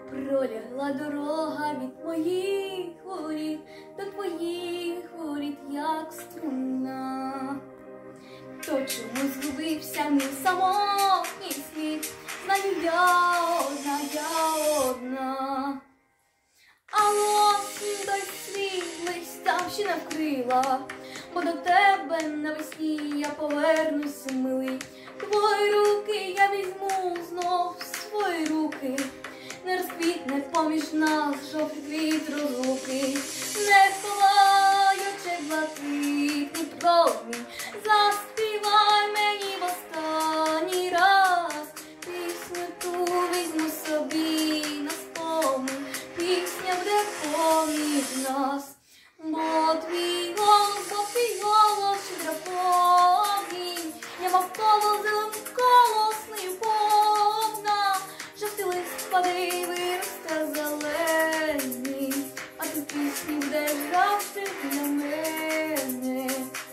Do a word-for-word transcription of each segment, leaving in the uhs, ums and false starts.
Пролягла дорога від моїх воріт до твоїх воріт, як струна. То чому згубився мій самотній світ? Знаю, я одна, я одна. А осінь той світ листям ще не вкрила, бо до тебе навесні я повернуся, милий. Твої руки я візьму знов в свої руки. Не розквітне поміж нас жовтий квіт розлуки. Не ховай очей блакитний промінь, заспівай мені в останній раз. Пісню ту візьму собі на спомин, пісня буде поміж нас. Бо твій голос, бо твій голос щедра помінь, я навколо зеленим колосною повна. Жовтий лист паде і виросте зелений, а ти в пісні будеш завжди для мене.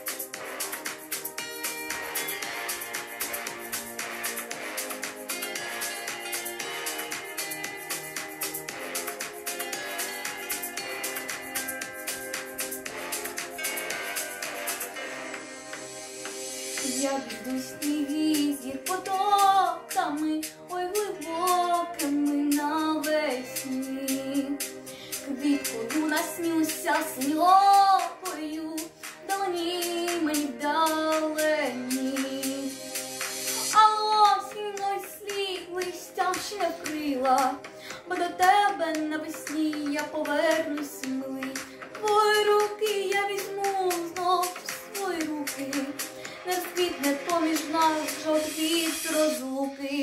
Я піду сніги з їх потоками, ой, глибокими навесні. Квіткою наснюся синьокою, далині мені вдалені. А осінь мой слід листям ще не вкрила, бо до тебе навесні я повернусь, милий. Твої руки я візьму знов в свої руки. Не розквітне поміж нас жовтий квіт розлуки.